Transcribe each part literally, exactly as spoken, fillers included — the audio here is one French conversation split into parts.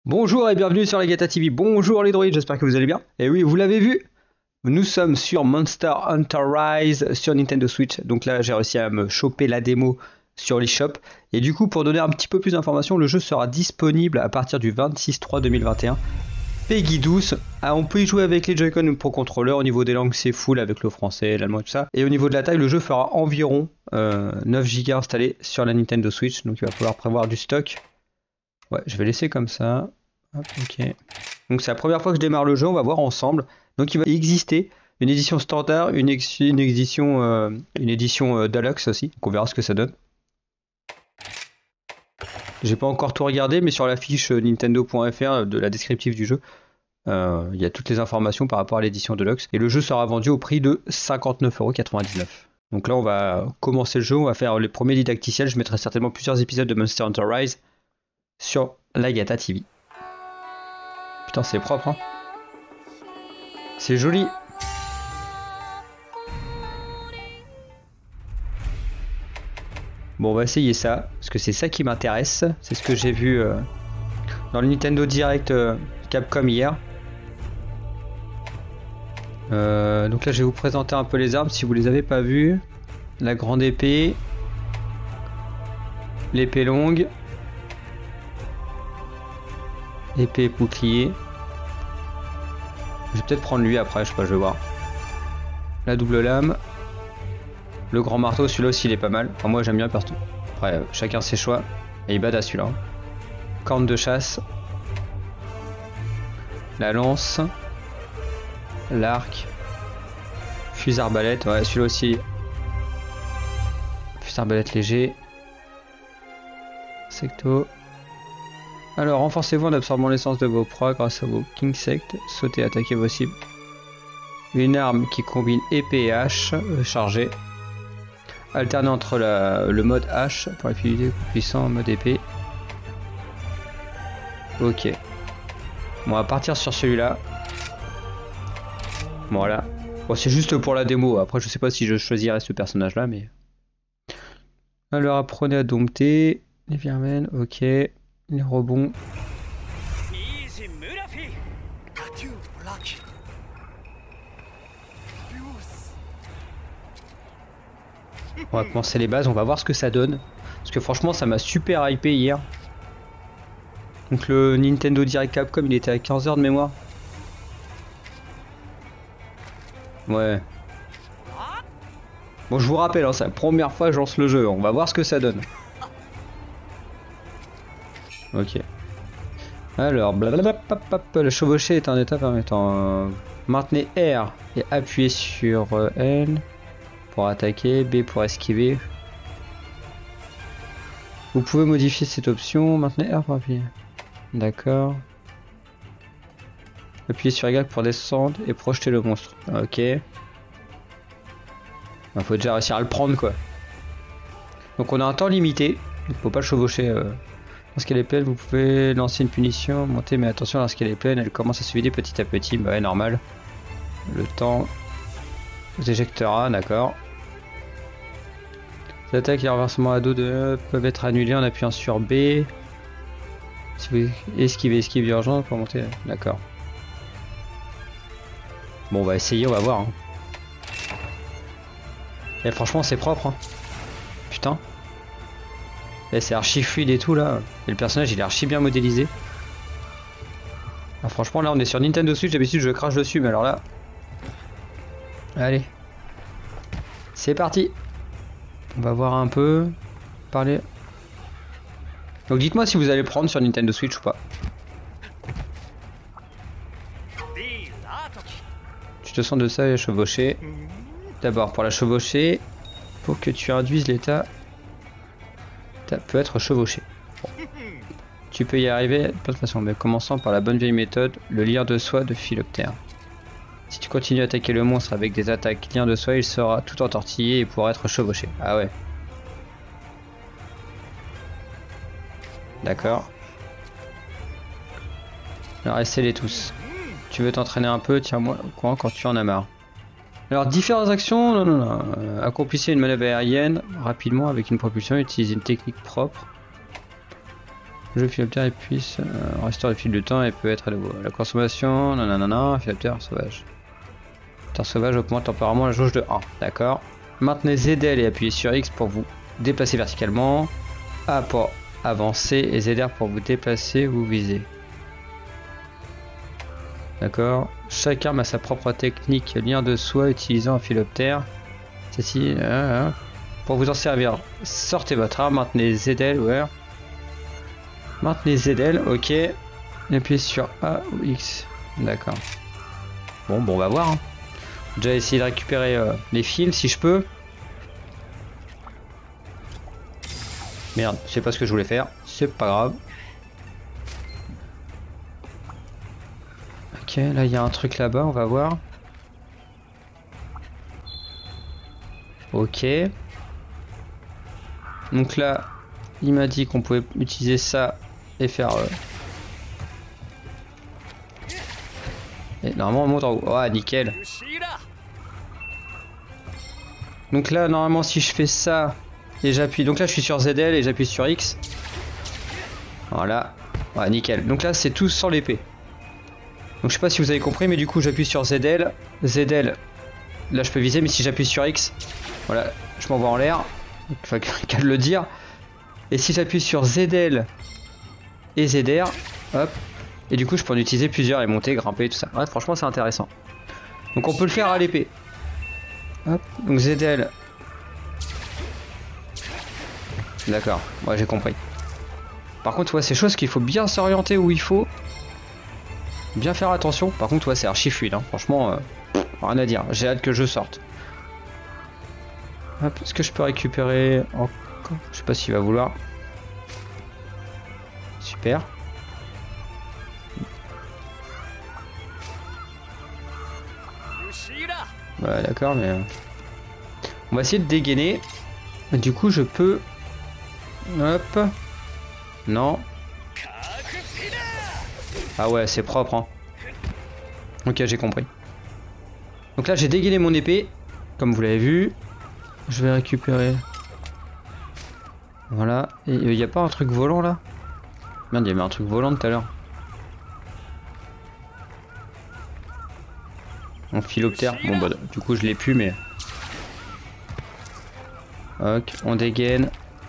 Bonjour et bienvenue sur la Gata T V. Bonjour les droïdes, j'espère que vous allez bien. Et oui, vous l'avez vu, nous sommes sur Monster Hunter Rise sur Nintendo Switch. Donc là, j'ai réussi à me choper la démo sur l'eShop. Et du coup, pour donner un petit peu plus d'informations, le jeu sera disponible à partir du vingt-six trois deux mille vingt et un. Peggy douze. Ah, on peut y jouer avec les Joy-Con Pro Controller. Au niveau des langues, c'est full avec le français, l'allemand et tout ça. Et au niveau de la taille, le jeu fera environ euh, neuf gigas installés sur la Nintendo Switch. Donc il va falloir prévoir du stock. Ouais, je vais laisser comme ça. Hop, ok. Donc c'est la première fois que je démarre le jeu, on va voir ensemble. Donc il va exister une édition standard, une, ex une édition, euh, une édition euh, Deluxe aussi. Donc on verra ce que ça donne. J'ai pas encore tout regardé, mais sur la fiche nintendo point F R de la descriptive du jeu, euh, il y a toutes les informations par rapport à l'édition Deluxe. Et le jeu sera vendu au prix de cinquante-neuf euros quatre-vingt-dix-neuf. Donc là on va commencer le jeu, on va faire les premiers didacticiels. Je mettrai certainement plusieurs épisodes de Monster Hunter Rise sur la Gata T V. Putain, c'est propre, hein. C'est joli. Bon, on va essayer ça, parce que c'est ça qui m'intéresse. C'est ce que j'ai vu euh, dans le Nintendo Direct euh, Capcom hier. Euh, donc là, je vais vous présenter un peu les armes, si vous les avez pas vues. La grande épée. L'épée longue. Épée bouclier. Je vais peut-être prendre lui après, je sais pas, je vais voir. La double lame. Le grand marteau, celui-là aussi il est pas mal. Enfin, moi j'aime bien perso. Après, euh, chacun ses choix. Et il badass celui-là. Corne de chasse. La lance. L'arc. Fusil arbalète, ouais, celui-là aussi. Fusil arbalète léger. Secto. Alors, renforcez-vous en absorbant l'essence de vos proies grâce à vos King Sect. Sautez, attaquez vos cibles. Une arme qui combine épée et hache euh, chargée. Alternez entre la, le mode hache pour la fluidité puissant en mode épée. Ok. Bon, on va partir sur celui-là. Voilà. Bon, c'est juste pour la démo. Après, je sais pas si je choisirais ce personnage-là, mais... Alors, apprenez à dompter. Les vermènes, ok. Les rebonds. On va commencer les bases, on va voir ce que ça donne. Parce que franchement ça m'a super hypé hier. Donc le Nintendo Direct Capcom il était à quinze heures de mémoire. Ouais. Bon, je vous rappelle, hein, c'est la première fois que je lance le jeu, on va voir ce que ça donne. Ok. Alors, blablabla, le chevauché est un état permettant. Euh, maintenez R et appuyez sur euh, L pour attaquer, B pour esquiver. Vous pouvez modifier cette option, maintenez R pour appuyer. D'accord. Appuyez sur Y pour descendre et projeter le monstre. Ok. Il faut déjà réussir à le prendre quoi. Donc on a un temps limité, il faut pas le chevaucher. Euh... Lorsqu'elle est pleine, vous pouvez lancer une punition, monter, mais attention, lorsqu'elle est pleine, elle commence à se vider petit à petit. Bah ouais, normal. Le temps vous éjectera, d'accord. Les attaques et renversements à dos de peuvent être annulés en appuyant sur B. Si vous esquivez, esquive d'urgence pour monter, d'accord. Bon, on va essayer, on va voir. Hein. Et franchement, c'est propre. Hein. Putain. Et c'est archi fluide et tout là. Et le personnage il est archi bien modélisé. Ah, franchement là on est sur Nintendo Switch, d'habitude je crache dessus mais alors là. Allez. C'est parti. On va voir un peu. Parler. Donc dites-moi si vous allez prendre sur Nintendo Switch ou pas. Tu te sens de ça et chevaucher. D'abord pour la chevaucher, pour que tu induises l'état. Peut être chevauché. Bon. Tu peux y arriver de plein de façons, mais commençant par la bonne vieille méthode, le lien de soie de Philoptère. Si tu continues à attaquer le monstre avec des attaques lien de soie, il sera tout entortillé et pourra être chevauché. Ah ouais. D'accord. Alors essaie-les tous. Tu veux t'entraîner un peu, tiens-moi au courant quand tu en as marre. Alors différentes actions, non non non, euh, accomplissez une manœuvre aérienne rapidement avec une propulsion, utilisez une technique propre. Le philoptère épuise, euh, restaure le fil du temps et peut être à nouveau. La consommation, nanana, philoptère sauvage. Philoptère sauvage augmente temporairement la jauge de un. D'accord. Maintenez Z L et appuyez sur X pour vous déplacer verticalement. A pour avancer et Z R pour vous déplacer ou viser. D'accord. Chaque arme a sa propre technique lien de soi utilisant un philoptère. Ceci, euh, euh. Pour vous en servir, sortez votre arme, maintenez Z L, ouais. Maintenez Z L, ok. Et appuyez sur A ou X. D'accord. Bon, bon, on va voir. Hein. Déjà essayer de récupérer euh, les fils si je peux. Merde, je sais pas ce que je voulais faire. C'est pas grave. Ok, là il y a un truc là-bas, on va voir. Ok. Donc là, il m'a dit qu'on pouvait utiliser ça et faire... Euh... Et normalement on monte en haut. Oh, nickel. Donc là, normalement, si je fais ça et j'appuie... Donc là, je suis sur Z L et j'appuie sur X. Voilà. Ouais, nickel. Donc là, c'est tout sans l'épée. Donc je sais pas si vous avez compris, mais du coup, j'appuie sur Z L. Z L, là, je peux viser, mais si j'appuie sur X, voilà, je m'envoie en l'air. Enfin, qu'à le dire. Et si j'appuie sur Z L et Z R, hop, et du coup, je peux en utiliser plusieurs et monter, grimper, tout ça. Ouais, franchement, c'est intéressant. Donc on peut le faire à l'épée. Hop, donc Z L. D'accord, ouais, j'ai compris. Par contre, ouais, c'est chose qu'il faut bien s'orienter où il faut. Bien faire attention. Par contre, ouais, c'est archi fluide, hein. Franchement, euh, pff, rien à dire. J'ai hâte que je sorte. Hop, est-ce que je peux récupérer encore? Je sais pas s'il va vouloir. Super. Ouais, d'accord, mais... On va essayer de dégainer. Du coup, je peux... Hop. Non. Ah ouais, c'est propre, hein. Ok, j'ai compris. Donc là, j'ai dégainé mon épée. Comme vous l'avez vu. Je vais récupérer... Voilà. Et il n'y a pas un truc volant, là? Merde, il y avait un truc volant tout à l'heure. Un philoptère. Bon bah du coup je l'ai plus mais... Ok, on dégaine.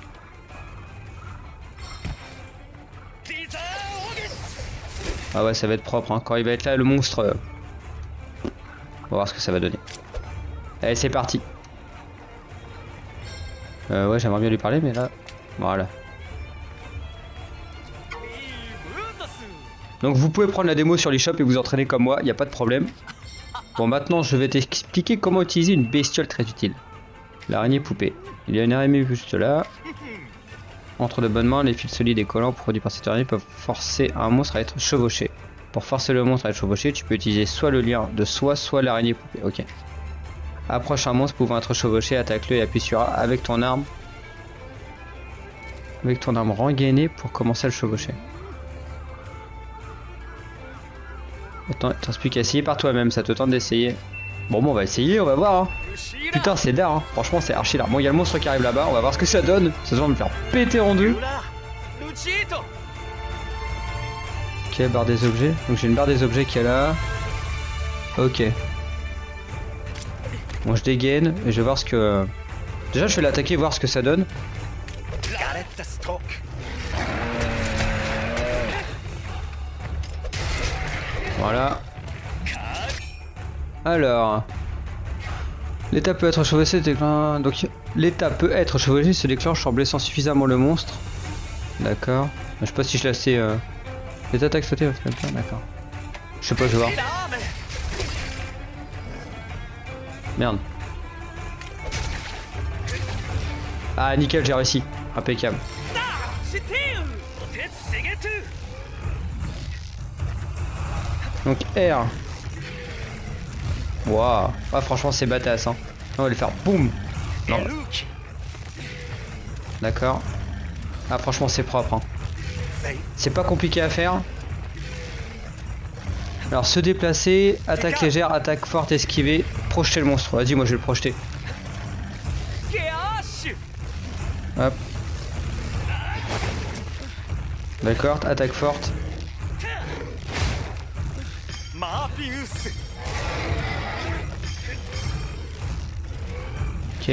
Ah ouais, ça va être propre, hein. Quand il va être là le monstre, euh... on va voir ce que ça va donner. Allez, c'est parti. Euh, ouais, j'aimerais bien lui parler mais là... Voilà. Donc vous pouvez prendre la démo sur l'eShop et vous entraîner comme moi, il n'y a pas de problème. Bon, maintenant je vais t'expliquer comment utiliser une bestiole très utile. L'araignée poupée. Il y a une araignée juste là. Entre de bonnes mains, les fils solides et collants produits par cette araignée peuvent forcer un monstre à être chevauché. Pour forcer le monstre à être chevauché, tu peux utiliser soit le lien de soi, soit l'araignée poupée. Ok. Approche un monstre pouvant être chevauché, attaque-le et appuie sur A avec ton arme. Avec ton arme rengainée pour commencer à le chevaucher. Attends, il te reste plus qu'à essayer par toi-même, ça te tente d'essayer. Bon, bon, on va essayer, on va voir. Hein. Putain, c'est d'art, hein. Franchement, c'est archi d'art. Bon, il y a le monstre qui arrive là-bas, on va voir ce que ça donne. Ça va me faire péter en deux. Ok, barre des objets. Donc j'ai une barre des objets qui est là. Ok. Bon, je dégaine et je vais voir ce que... Déjà, je vais l'attaquer, voir ce que ça donne. Voilà. Alors, l'état peut être chevauché, déclenche... donc l'état peut être chevauché se déclenche en blessant suffisamment le monstre. D'accord. Je sais pas si je l'ai assez. Euh... Les attaques sautées, d'accord. Je sais pas, je vais voir. Merde. Ah nickel, j'ai réussi. Impeccable. Donc R. Waouh. Ah franchement c'est badass hein. On va les faire boum. Non. D'accord. Ah franchement c'est propre hein. C'est pas compliqué à faire. Alors se déplacer, attaque légère, attaque forte, esquiver, projeter le monstre. Vas-y moi je vais le projeter. Hop. D'accord, attaque forte. Ok.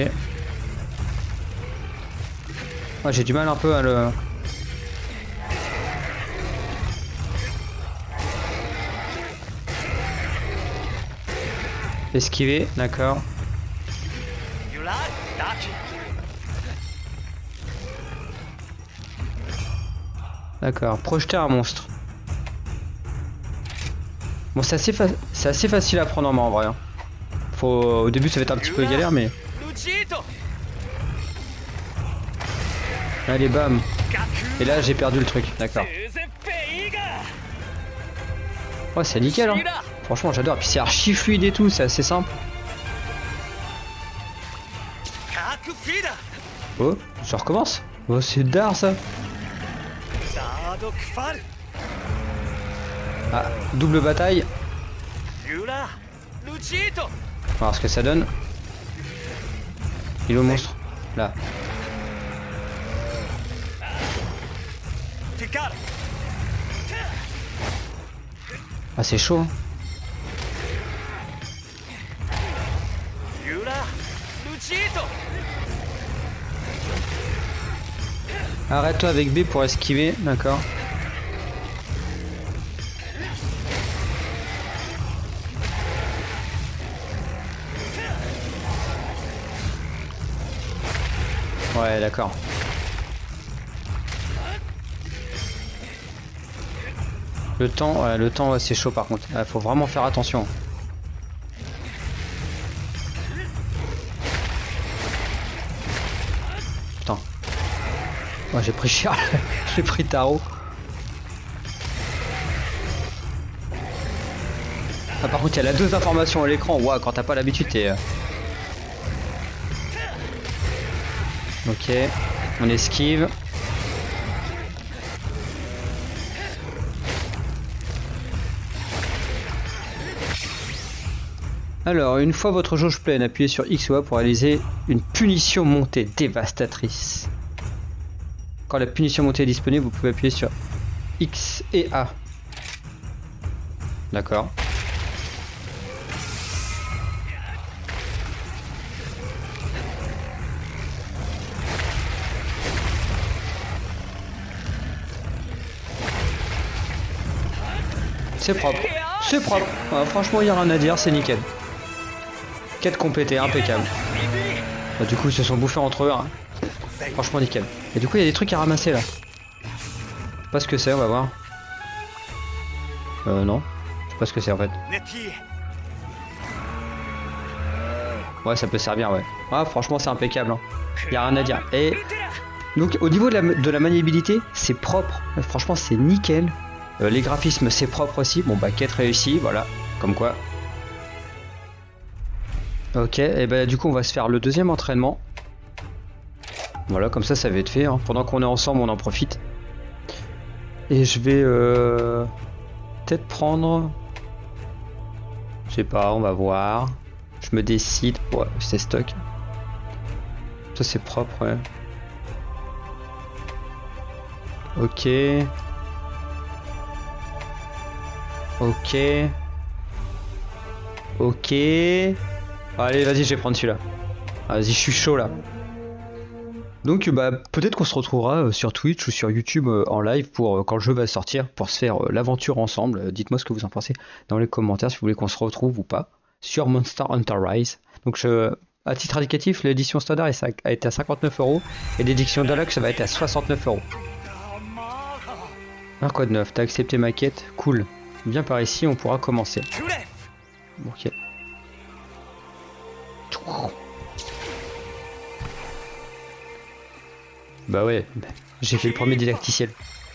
Ouais, j'ai du mal un peu à le... Esquiver, d'accord. D'accord, projeter un monstre. Bon, c'est assez, fa... c'est assez facile à prendre en main en vrai. Faut... Au début ça va être un petit peu galère mais... Allez bam. Et là j'ai perdu le truc, d'accord. Ouais, c'est nickel hein. Franchement j'adore, puis c'est archi fluide et tout, c'est assez simple. Oh, je recommence. Oh, c'est d'art ça. Ah, double bataille. On va voir ce que ça donne. Il est au monstre. Là. Ah, c'est chaud. Arrête-toi avec B pour esquiver, d'accord. Ouais, d'accord. Le temps, ouais, le temps, ouais, c'est chaud par contre. Il faut vraiment faire attention. Putain. Ouais, j'ai pris cher. J'ai pris tarot. Ah, par contre, il y a la deux informations à l'écran. Ouah, quand t'as pas l'habitude, t'es... Ok, on esquive. Alors, une fois votre jauge pleine, appuyez sur X ou A pour réaliser une punition montée dévastatrice. Quand la punition montée est disponible, vous pouvez appuyer sur X et A. D'accord. C'est propre. C'est propre. Ouais, franchement, il n'y a rien à dire, c'est nickel. Quête complétée, impeccable. Bah, du coup, ils se sont bouffés entre eux. Hein. Franchement, nickel. Et du coup, il y a des trucs à ramasser là. Pas ce que c'est, on va voir. Euh, non. Je sais pas ce que c'est en fait. Ouais, ça peut servir, ouais. Ah, franchement, c'est impeccable. Hein. Il n'y a rien à dire. Et donc, au niveau de la, de la maniabilité, c'est propre. Franchement, c'est nickel. Euh, les graphismes, c'est propre aussi. Bon, bah, quête réussie, voilà. Comme quoi. Ok, et bah, du coup, on va se faire le deuxième entraînement. Voilà, comme ça, ça va être fait. Hein. Pendant qu'on est ensemble, on en profite. Et je vais euh, peut-être prendre... Je sais pas, on va voir. Je me décide. Ouais, c'est stock. Ça, c'est propre, ouais. Ok. Ok. Ok. Allez, vas-y, je vais prendre celui-là. Ah, vas-y, je suis chaud là. Donc bah peut-être qu'on se retrouvera sur Twitch ou sur YouTube en live pour quand le jeu va sortir pour se faire l'aventure ensemble. Dites-moi ce que vous en pensez dans les commentaires si vous voulez qu'on se retrouve ou pas sur Monster Hunter Rise. Donc je, à titre indicatif, l'édition standard a été à cinquante-neuf euros et l'édition Deluxe ça va être à soixante-neuf euros. Un code neuf, t'as accepté ma quête, cool. Bien par ici, on pourra commencer. Ok. Bah ouais, j'ai fait le premier didacticiel.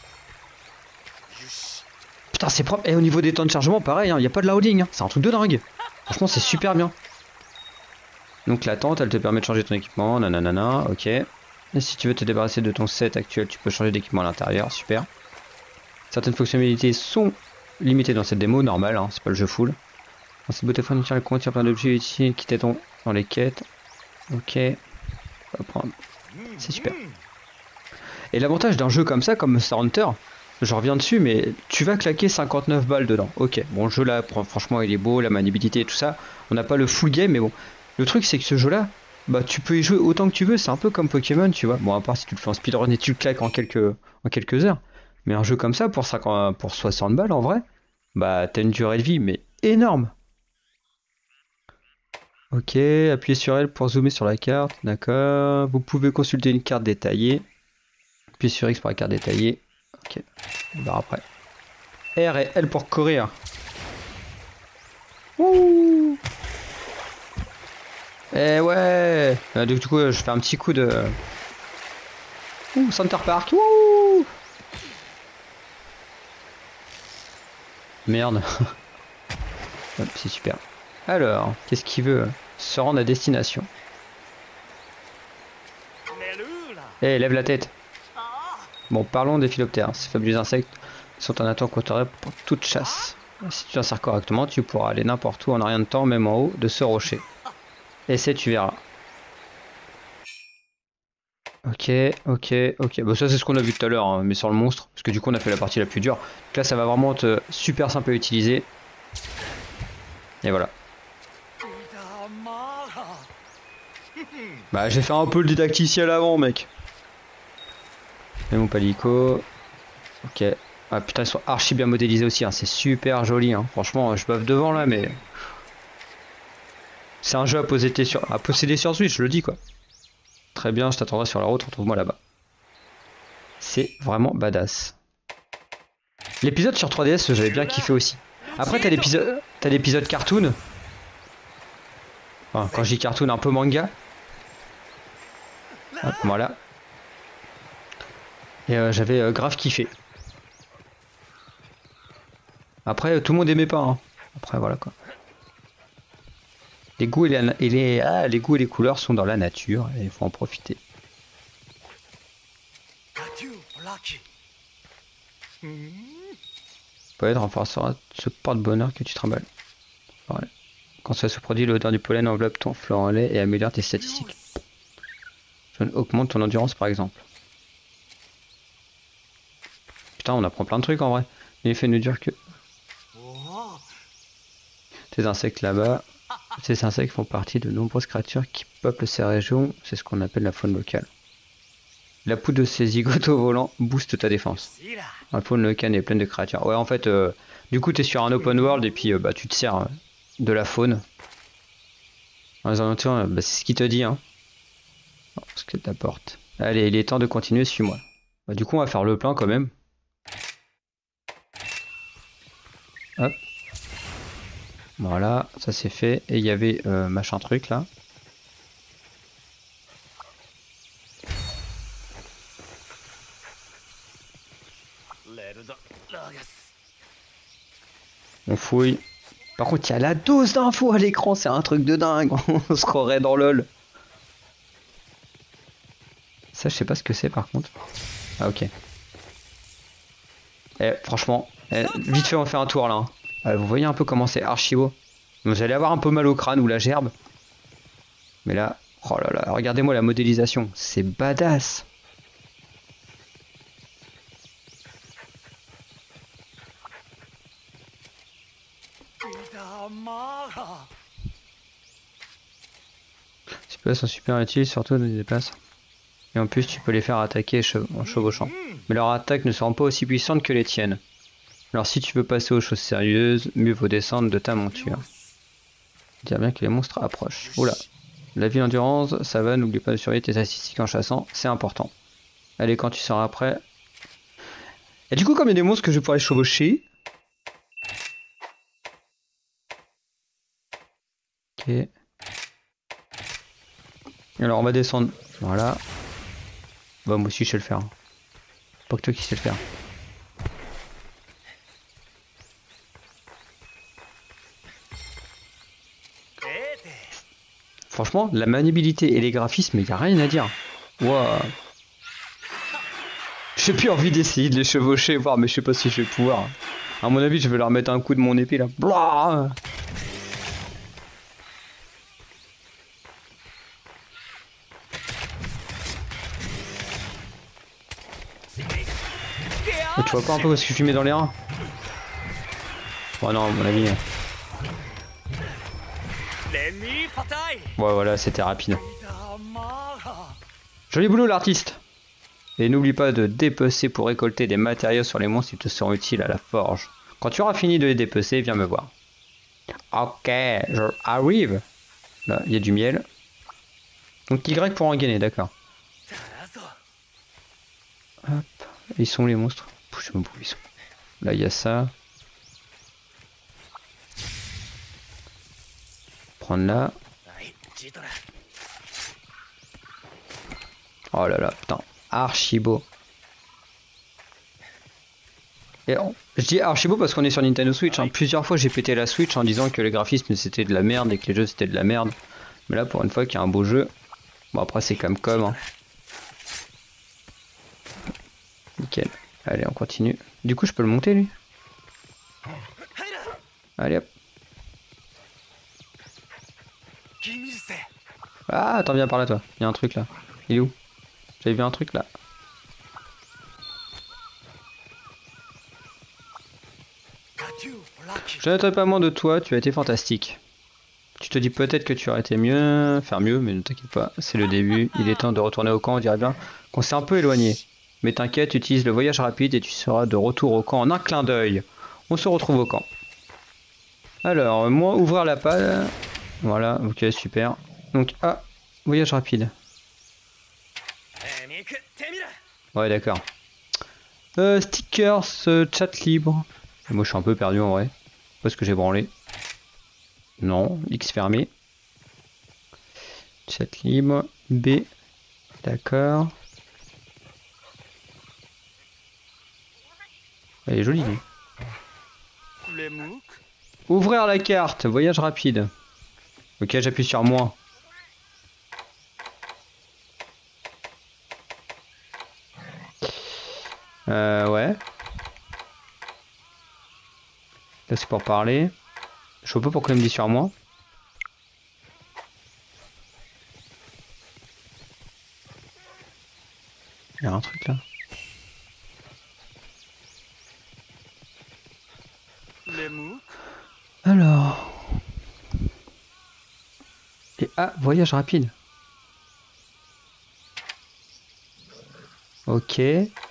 Putain, c'est propre. Et au niveau des temps de chargement, pareil, il hein, n'y a pas de loading. Hein. C'est un truc de dingue. Franchement, c'est super bien. Donc la tente, elle te permet de changer ton équipement. Nanana, ok. Et si tu veux te débarrasser de ton set actuel, tu peux changer d'équipement à l'intérieur. Super. Certaines fonctionnalités sont limitées dans cette démo, normal, hein, c'est pas le jeu full. Dans cette boîte à fourniture, elle contient plein d'objets utiles qui t'aident dans les quêtes. Ok. On va prendre. C'est super. Et l'avantage d'un jeu comme ça, comme Monster Hunter, Je reviens dessus, mais tu vas claquer cinquante-neuf balles dedans. Ok, bon, le jeu là, franchement, il est beau, la maniabilité et tout ça. On n'a pas le full game, mais bon. Le truc, c'est que ce jeu-là, bah, tu peux y jouer autant que tu veux. C'est un peu comme Pokémon, tu vois. Bon, à part si tu le fais en speedrun et tu le claques en quelques, en quelques heures. Mais un jeu comme ça, pour, cinquante, pour soixante balles, en vrai, bah, t'as une durée de vie, mais énorme. Ok, appuyez sur L pour zoomer sur la carte. D'accord. Vous pouvez consulter une carte détaillée. Appuyez sur X pour la carte détaillée. Ok, on verra après. R et L pour courir. Ouh. Eh ouais. Euh, du coup, je fais un petit coup de... Ouh, Center Park. Ouh. Merde. Hop, c'est super. Alors, qu'est-ce qu'il veut? Se rendre à destination. Eh, lève la tête. Bon, parlons des philoptères. Ces fabuleux insectes sont un atout considéré pour toute chasse. Si tu t'insères correctement, tu pourras aller n'importe où en un rien de temps, même en haut de ce rocher. Essaie, tu verras. Ok, ok, ok. Bon, ça c'est ce qu'on a vu tout à l'heure, hein, mais sur le monstre. Parce que du coup, on a fait la partie la plus dure. Donc là, ça va vraiment être super simple à utiliser. Et voilà. Bah, j'ai fait un peu le didacticiel avant, mec. Et mon palico. Ok. Ah putain, ils sont archi bien modélisés aussi, hein. C'est super joli, hein. Franchement, je baffe devant là, mais... C'est un jeu à posséder sur, à posséder sur Switch, je le dis quoi. Très bien, je t'attendrai sur la route, retrouve-moi là-bas. C'est vraiment badass. L'épisode sur trois D S, j'avais bien kiffé aussi. Après, t'as l'épisode t'as l'épisode cartoon. Enfin, quand je dis cartoon, un peu manga. Hop, voilà. Et euh, j'avais euh, grave kiffé. Après, tout le monde aimait pas. Hein. Après, voilà quoi. Les goûts et les, et les, ah, les goûts et les couleurs sont dans la nature et il faut en profiter. Peut-être renforcera ce porte-bonheur que tu trimbales. Voilà. Quand ça se produit, l'odeur du pollen enveloppe ton fleur en lait et améliore tes statistiques. Augmente ton endurance par exemple. Putain, on apprend plein de trucs en vrai. L'effet ne dure que... Ces insectes là-bas, ces insectes font partie de nombreuses créatures qui peuplent ces régions, c'est ce qu'on appelle la faune locale. La poudre de ces zigotos volants booste ta défense. La faune locale est pleine de créatures. Ouais, en fait, euh, du coup, t'es sur un open world et puis euh, bah, tu te sers euh, de la faune. Dans les alentours, euh, bah, c'est ce qu'il te dit, hein. Ce que t'apporte. Allez, il est temps de continuer, suis-moi. Bah, du coup, on va faire le plein quand même. Hop. Voilà, ça c'est fait. Et il y avait euh, machin truc là. On fouille. Par contre, il y a la dose d'infos à l'écran, c'est un truc de dingue. On se croirait dans LOL. Ça, je sais pas ce que c'est par contre. Ah, ok. Eh, franchement, eh, vite fait, on va faire un tour là. Hein. Ah, vous voyez un peu comment c'est archi beau. Vous allez avoir un peu mal au crâne ou la gerbe. Mais là, oh là là, regardez-moi la modélisation. C'est badass. Ces places sont super utiles, surtout dans des places. Et en plus, tu peux les faire attaquer en chevauchant. Mais leur attaque ne seront pas aussi puissantes que les tiennes. Alors si tu veux passer aux choses sérieuses, mieux vaut descendre de ta monture. Dire bien que les monstres approchent. Oula. La vie endurance, ça va, n'oublie pas de surveiller tes statistiques en chassant, c'est important. Allez, quand tu seras prêt. Et du coup, comme il y a des monstres que je pourrais chevaucher. Ok. Alors on va descendre. Voilà. Bah moi aussi je sais le faire. Pas que toi qui sais le faire. Franchement, la maniabilité et les graphismes, il n'y a rien à dire. Waouh. J'ai plus envie d'essayer de les chevaucher, voir, mais je sais pas si je vais pouvoir. À mon avis, je vais leur mettre un coup de mon épée là. Blah. Et tu vois pas un peu ce que je lui mets dans les reins? Oh non, à mon avis. Ouais, voilà, c'était rapide. Joli boulot, l'artiste. Et n'oublie pas de dépecer pour récolter des matériaux sur les monstres qui te seront utiles à la forge. Quand tu auras fini de les dépecer, viens me voir. Ok, je arrive. Là, il y a du miel. Donc Y pour en gagner, d'accord. Hop, ils sont les monstres. Je sais même pas où ils sont. Là, il y a ça. Prendre là. Oh là là, putain, archi beau. Et on... Je dis archi beau parce qu'on est sur Nintendo Switch. Hein. Plusieurs fois j'ai pété la Switch en disant que les graphismes c'était de la merde et que les jeux c'était de la merde. Mais là pour une fois qu'il y a un beau jeu. Bon après c'est Capcom. Hein. Nickel. Allez on continue. Du coup je peux le monter lui. Allez hop. Ah attends viens par là toi. Il y a un truc là. Il est où? J'avais vu un truc là. Je n'attends pas moins de toi, tu as été fantastique. Tu te dis peut-être que tu aurais été mieux, faire mieux, mais ne t'inquiète pas, c'est le début. Il est temps de retourner au camp, on dirait bien qu'on s'est un peu éloigné. Mais t'inquiète, utilise le voyage rapide et tu seras de retour au camp en un clin d'œil. On se retrouve au camp. Alors, moi, ouvrir la page. Voilà, ok, super. Donc, ah, voyage rapide. Ouais, d'accord. Euh, stickers, euh, chat libre. Et moi, je suis un peu perdu en vrai. Parce que j'ai branlé. Non, X fermé. Chat libre. B. D'accord. Elle est jolie. Lui. Ouvrir la carte. Voyage rapide. Ok, j'appuie sur moi. Euh, ouais. Là, c'est pour parler. Je sais pas pourquoi il me dit sur moi. Il y a un truc là. Alors. Et ah, voyage rapide. Ok.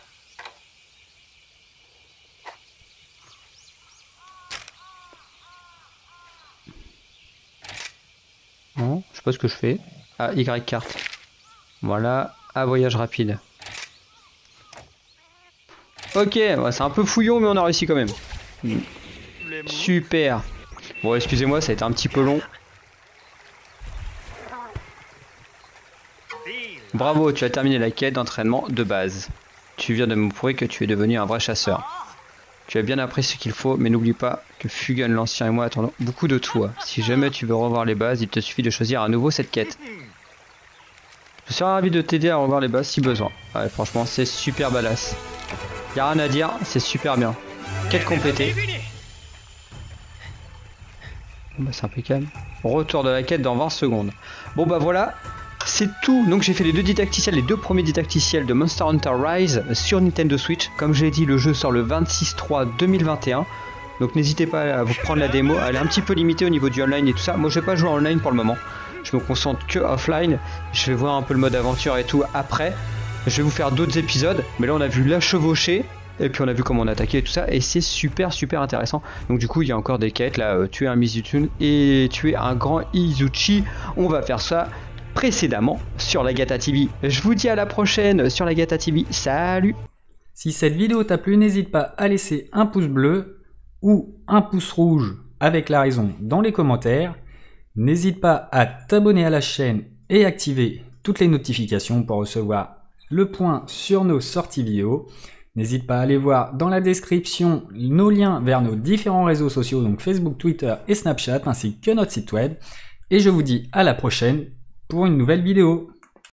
Non, je sais pas ce que je fais. Ah, Y carte. Voilà. Ah, voyage rapide. Ok, ouais, c'est un peu fouillon, mais on a réussi quand même. Mm. Super. Bon, excusez-moi, ça a été un petit peu long. Bravo, tu as terminé la quête d'entraînement de base. Tu viens de me prouver que tu es devenu un vrai chasseur. Tu as bien appris ce qu'il faut, mais n'oublie pas que Fugun l'ancien et moi attendons beaucoup de toi. Si jamais tu veux revoir les bases, il te suffit de choisir à nouveau cette quête. Je serais ravi de t'aider à revoir les bases si besoin. Ouais, franchement, c'est super badass. Y'a rien à dire, c'est super bien. Quête complétée. Bah, c'est impeccable. Retour de la quête dans vingt secondes. Bon bah voilà. C'est tout, donc j'ai fait les deux didacticiels, les deux premiers didacticiels de Monster Hunter Rise sur Nintendo Switch. Comme j'ai dit, le jeu sort le vingt-six trois deux mille vingt et un. Donc n'hésitez pas à vous prendre la démo, elle est un petit peu limitée au niveau du online et tout ça. Moi je vais pas jouer en online pour le moment, je me concentre que offline. Je vais voir un peu le mode aventure et tout après. Je vais vous faire d'autres épisodes, mais là on a vu la chevauchée. Et puis on a vu comment on attaquait et tout ça, et c'est super super intéressant. Donc du coup il y a encore des quêtes là, euh, tuer un Mizutun et tuer un grand Izuchi. On va faire ça précédemment sur Lagata T V. Je vous dis à la prochaine sur Lagata T V. Salut. Si cette vidéo t'a plu, n'hésite pas à laisser un pouce bleu ou un pouce rouge avec la raison dans les commentaires. N'hésite pas à t'abonner à la chaîne et activer toutes les notifications pour recevoir le point sur nos sorties vidéo. N'hésite pas à aller voir dans la description nos liens vers nos différents réseaux sociaux, donc Facebook, Twitter et Snapchat, ainsi que notre site web. Et je vous dis à la prochaine pour une nouvelle vidéo.